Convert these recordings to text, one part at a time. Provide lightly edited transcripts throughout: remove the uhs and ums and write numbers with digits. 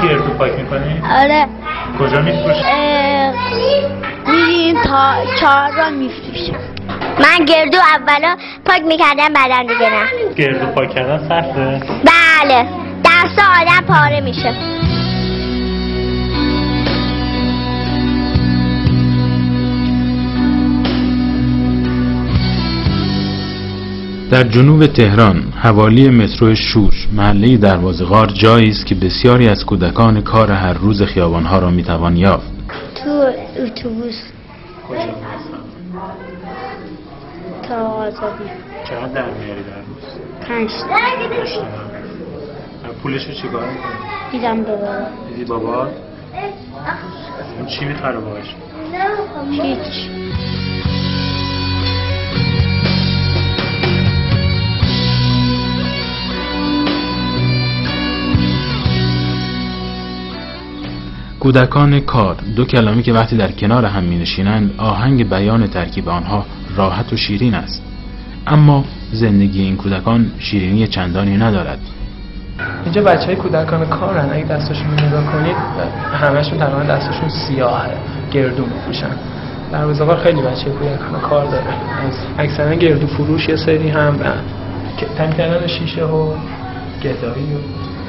گردو پاک میکنی؟ آره. کجا میفروشی؟ میریم تا 4 را میفروشیم. من گردو اولا پاک میکردم بعدا دیگه نه. گردو پاک کردن سخته؟ بله، دست آدم پاره میشه. در جنوب تهران حوالی مترو شوش محله دروازه غار جایی است که بسیاری از کودکان کار هر روز خیابان‌ها را می‌توان یافت. تو اتوبوس کجا میرسن؟ تا آزادی. چقدر در میاری در روز؟ 5 پولشو چیکار میکنی؟ دیدم بابا. دیدی بابا؟ چی میخره باش؟ هیچ. کودکان کار، دو کلامی که وقتی در کنار هم می‌نشینند آهنگ بیان ترکیب آنها راحت و شیرین است، اما زندگی این کودکان شیرینی چندانی ندارد. اینجا بچهای کودکان کارن، اگه دستاشون رو نگاه کنید همشون تقریبا دستاشون سیاهه، گردو می‌پوشن. دروازه غار خیلی بچه کودکان کار داره، از اکثرا گردو فروش، یه سری هم تن کردن شیشه و گدایی و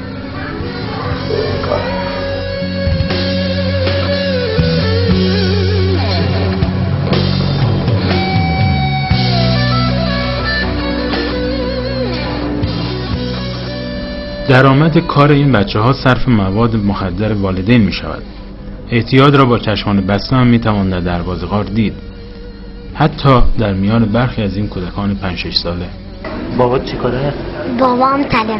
کار. درآمد کار این بچه‌ها صرف مواد مخدر والدین می‌شود. اعتیاد را با چشمان بسته هم می‌توان در دروازه غار دید، حتی در میان برخی از این کودکان 5-6 ساله. بابات چی کاره؟ بابام طلب.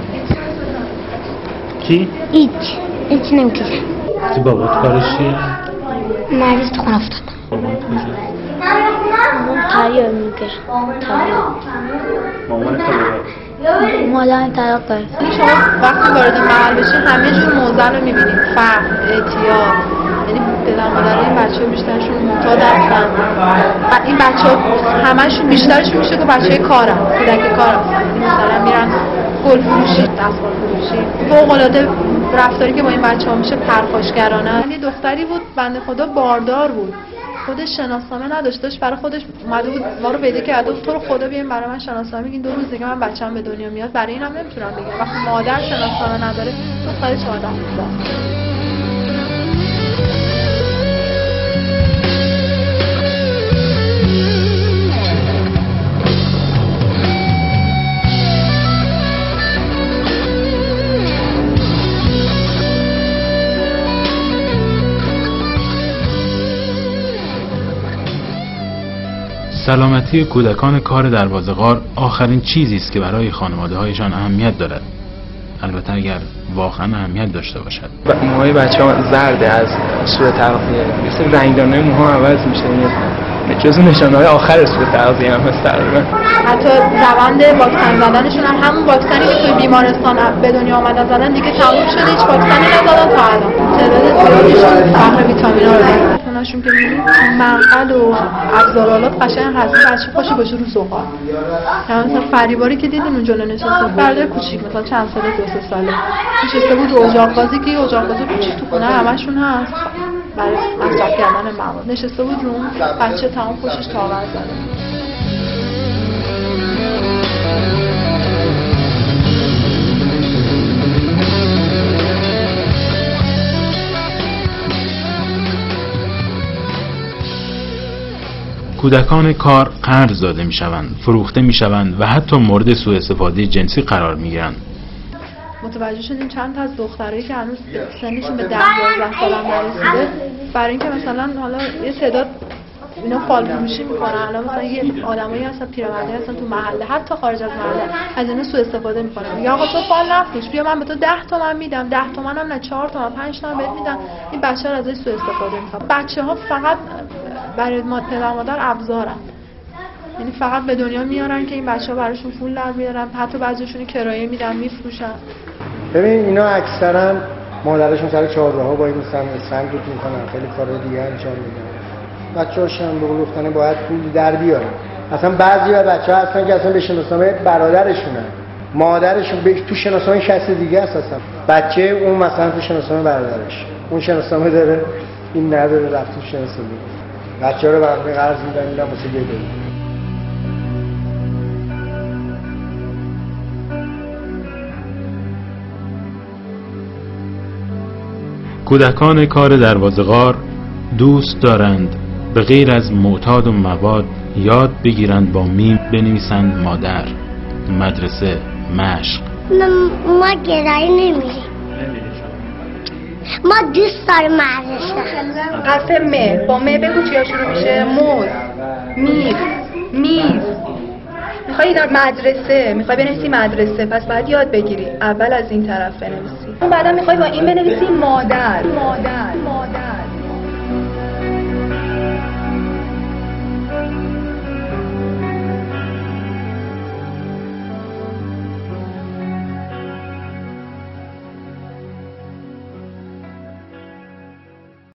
کی؟ هیچ نمی‌کنه. چی بابات کارش چیه؟ مریض تو خونه افتاد. بابات کجا؟ مامان تریار می‌کشه. مامان کجا؟ مادر طلاق داره. شما وقتی وارد محل بشین همه جور موزه رو می‌بینید، فقر، اعتیاد، یعنی پدر مادر این بچه‌ها بیشترشون معتاد هستن. این بچه‌ها همشون بیشترشون میشه که بچه‌های کارن، کودک کار هستن. مثلا میرن گل فروشی، دستمال فروشی. فوق‌العاده رفتاری که با این بچه‌ها میشه پرخاشگرانه. یه دختری بود بنده خدا باردار بود. خودش شناسنامه نداشت، برای خودش اومده بود ما رو پیدا کرده بود، تو رو خدا بیاین برای من شناسنامه بگین 2 روز دیگه من بچه‌م به دنیا میاد. برای اینم نمیتونم بگم وقتی مادر شناسنامه نداره دختر 14 ساله. سلامتی کودکان کار دروازه غار آخرین چیزی است که برای خانواده‌هایشان اهمیت دارد، البته اگر واقعا اهمیت داشته باشد. موهای بچه‌ها زرده از سوء تغذیه، مثل رنگدانه موها عوض میشه، جزو نشانه‌های آخر سوء تغذیه هم هست تقریبا. حتی روند واکسن زدنشون هم همون واکسنی که توی بیمارستان به دنیا آمدن زدن دیگه تموم شده، هیچ واکسنی نزدن تا الان. تعداد زیادیشون فقر ویتامین‌ها رو دارن. اوناشون که می‌بینید منقل و ابزارالات قشنگ هست، بچه پاشه باشه رو زغال. مثلا فریباری که دیدین اونجا نشسته، برادر کوچیک مثلا چند ساله 2-3 ساله نشسته بود رو اجاق بازی که اجاق بازی کوچیک تو خونه همشون هست برای مصرف کردن مواد. نشسته بود رو اون بچه تمام پشتش تاور زده. کودکان کار قرض داده میشوند، فروخته میشوند و حتی مورد سوء استفاده جنسی قرار میگیرند. متوجه شدیم چند تا از دخترایی که هنوز سنشون به 10-11 سال هم نرسیده، برای اینکه مثلا حالا یه تعداد اینا فال فروشی میکنن، الان مثلا یه آدمایی هستن پیرمردی هستن تو محله حتی خارج از محله از اینا سوء استفاده میکنن. یا آقا تو فال نفروش، بیا من به تو 10 تومن میدم، 10 تومن هم نه 4 تومن 5 تومن بهت میدم. این بچه‌ها ازش سوء استفاده میکنن. بچه‌ها فقط برای پدر مادر ابزارن، یعنی فقط به دنیا میارن که این بچه‌ها براشون پول در بیارن، حتی بعضیشون کرایه میدن میفروشن. ببین اینا اکثرا مادرشون سر چهارراه‌ها با این سنگ رو میکنن، خیلی کارهای دیگه انجام میدن. بچه‌هاشون به قول گفتن باید پول در بیارن. اصلا بعضی از بچه‌ها هستن که اصلا به شناسنامه برادرشونن، مادرشون تو شناسنامه کسی دیگه است اصلا. بچه اون مثلا تو شناسنامه برادرش، اون شناسنامه داره، این نداره، رفت تو شناسنامه. بچه‌ها رو برام قرض میدن میرن واسه گدایی. کودکان کار دروازه‌غار دوست دارند به غیر از معتاد و مواد یاد بگیرند با میم بنویسند مادر، مدرسه، مشق. ما گرایی نمیریم. ما دوست داریم مدرسه. قسم مه با مه بگو چیا شروع میشه؟ موز، میز. میخوای در مدرسه، میخوای بنویسی مدرسه، پس باید یاد بگیری اول از این طرف بنویسی. بعدا میخوای با این بنویسی مادر.